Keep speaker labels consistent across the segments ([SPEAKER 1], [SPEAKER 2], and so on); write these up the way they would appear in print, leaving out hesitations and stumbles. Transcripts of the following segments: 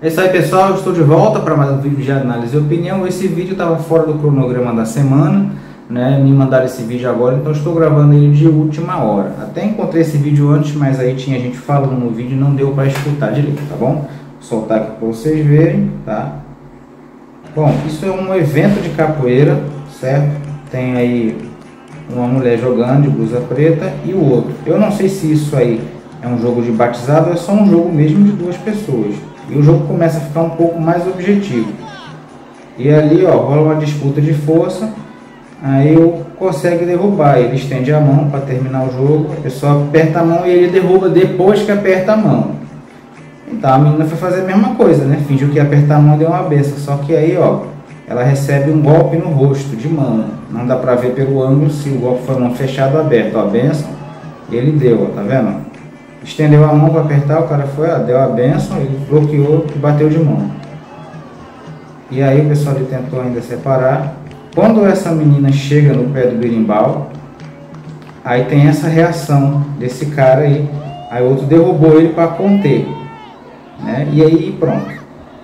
[SPEAKER 1] É isso aí, pessoal, eu estou de volta para mais um vídeo de análise e opinião. Esse vídeo estava fora do cronograma da semana, né? Me mandaram esse vídeo agora, então estou gravando ele de última hora. Até encontrei esse vídeo antes, mas aí tinha gente falando no vídeo e não deu para escutar direito, tá bom? Vou soltar aqui para vocês verem, tá? Bom, isso é um evento de capoeira, certo? Tem aí uma mulher jogando de blusa preta e o outro. Eu não sei se isso aí é um jogo de batizado ou é só um jogo mesmo de duas pessoas. E o jogo começa a ficar um pouco mais objetivo. E ali, ó, rola uma disputa de força. Aí eu consegue derrubar. Ele estende a mão para terminar o jogo. A pessoa aperta a mão e ele derruba depois que aperta a mão. Então a menina foi fazer a mesma coisa, né? Fingiu que ia apertar a mão e deu uma benção. Só que aí, ó, ela recebe um golpe no rosto de mão. Não dá para ver pelo ângulo se o golpe foi mão fechada ou aberta. Ó, a benção, ele deu, ó, tá vendo? Estendeu a mão para apertar, o cara foi, ó, deu a benção, ele bloqueou e bateu de mão. E aí o pessoal ali tentou ainda separar. Quando essa menina chega no pé do berimbau, aí tem essa reação desse cara aí. Aí o outro derrubou ele para conter, né? E aí pronto.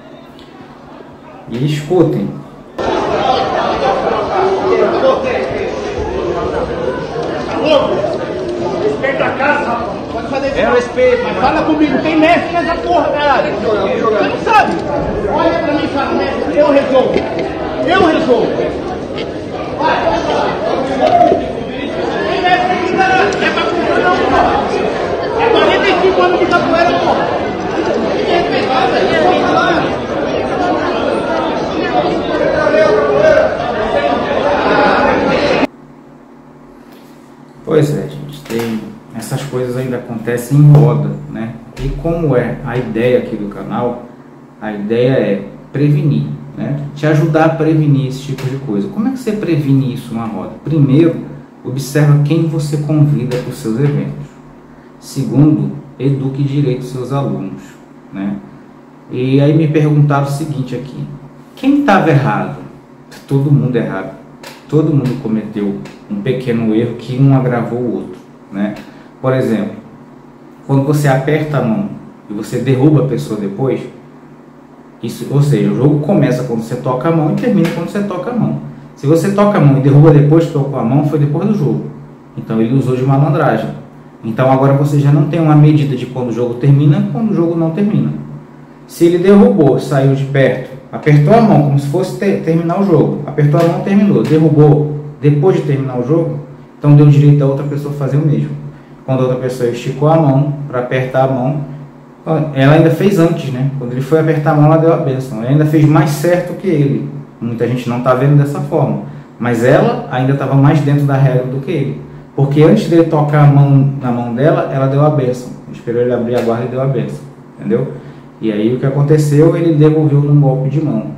[SPEAKER 1] E escutem.
[SPEAKER 2] Respeita a casa, rapaz. Pode fazer isso. É respeito. Mas fala comigo, tem mestre nessa porra, caralho. Você não sabe. Olha pra mim e fala, mestre, eu resolvo. Eu resolvo. Vai. Tem mestre aqui, caralho. Não é pra comprar não, porra. É 45 anos de capoeira, porra. Tem que respeitar, velho.
[SPEAKER 1] Pois é, gente, tem essas coisas ainda acontecem em roda, né? E como é a ideia aqui do canal, a ideia é prevenir, né? Te ajudar a prevenir esse tipo de coisa. Como é que você previne isso numa roda? Primeiro, observa quem você convida para os seus eventos. Segundo, eduque direito os seus alunos, né? E aí me perguntaram o seguinte aqui: quem estava errado? Todo mundo errado. Todo mundo cometeu um pequeno erro que um agravou o outro, né? Por exemplo, quando você aperta a mão e você derruba a pessoa depois, isso, ou seja, o jogo começa quando você toca a mão e termina quando você toca a mão. Se você toca a mão e derruba depois que tocou a mão, foi depois do jogo. Então ele usou de malandragem. Então agora você já não tem uma medida de quando o jogo termina e quando o jogo não termina. Se ele derrubou, saiu de perto, apertou a mão como se fosse terminar o jogo, apertou a mão, terminou, derrubou depois de terminar o jogo, então deu direito a outra pessoa fazer o mesmo. Quando a outra pessoa esticou a mão para apertar a mão, ela ainda fez antes, né? Quando ele foi apertar a mão, ela deu a bênção. Ela ainda fez mais certo que ele. Muita gente não está vendo dessa forma, mas ela ainda estava mais dentro da regra do que ele, porque antes dele tocar a mão na mão dela, ela deu a bênção. Esperou ele abrir a guarda e deu a bênção, entendeu? E aí o que aconteceu, ele devolveu num golpe de mão.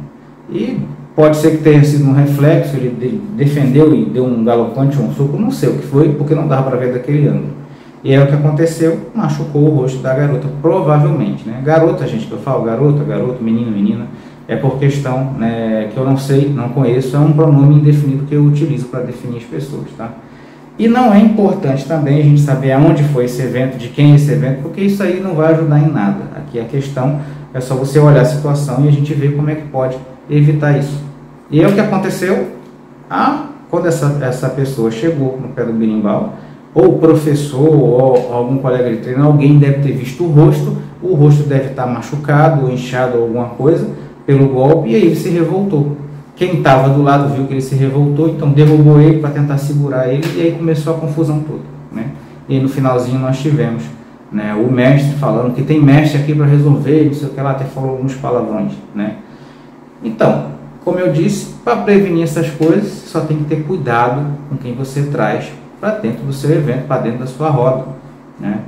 [SPEAKER 1] E pode ser que tenha sido um reflexo, ele defendeu e deu um galopante ou um soco, não sei o que foi, porque não dava para ver daquele ângulo. E aí o que aconteceu, machucou o rosto da garota, provavelmente, né? Garota, gente, que eu falo, garota, garoto, menino, menina, é por questão, né, que eu não sei, não conheço, é um pronome indefinido que eu utilizo para definir as pessoas, tá? E não é importante também a gente saber aonde foi esse evento, de quem é esse evento, porque isso aí não vai ajudar em nada. Aqui a questão é só você olhar a situação e a gente ver como é que pode evitar isso. E é o que aconteceu quando essa pessoa chegou no pé do berimbau, ou o professor, ou algum colega de treino, alguém deve ter visto o rosto deve estar machucado, ou inchado, ou alguma coisa, pelo golpe, e aí ele se revoltou. Quem estava do lado viu que ele se revoltou, então derrubou ele para tentar segurar ele, e aí começou a confusão toda, né? E aí no finalzinho nós tivemos, né, o mestre falando que tem mestre aqui para resolver, não sei o que lá, até falou alguns palavrões, né? Então, como eu disse, para prevenir essas coisas, só tem que ter cuidado com quem você traz para dentro do seu evento, para dentro da sua roda, né?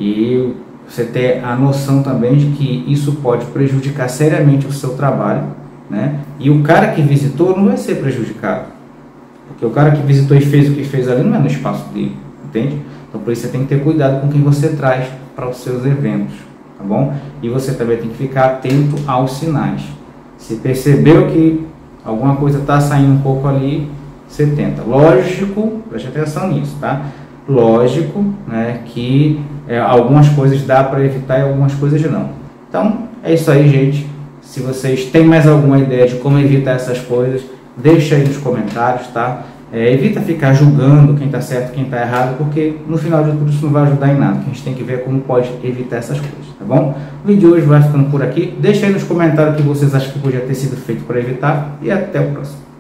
[SPEAKER 1] E você ter a noção também de que isso pode prejudicar seriamente o seu trabalho, né? E o cara que visitou não vai ser prejudicado, porque o cara que visitou e fez o que fez ali não é no espaço dele, entende? Então por isso você tem que ter cuidado com quem você traz para os seus eventos, tá bom? E você também tem que ficar atento aos sinais. Se percebeu que alguma coisa está saindo um pouco ali, você tenta. Lógico, preste atenção nisso, tá? Lógico, né, que algumas coisas dá para evitar e algumas coisas não. Então, é isso aí, gente. Se vocês têm mais alguma ideia de como evitar essas coisas, deixa aí nos comentários, tá? Evita ficar julgando quem está certo, quem está errado, porque no final de tudo isso não vai ajudar em nada. A gente tem que ver como pode evitar essas coisas, tá bom? O vídeo de hoje vai ficando por aqui. Deixa aí nos comentários o que vocês acham que podia ter sido feito para evitar e até o próximo.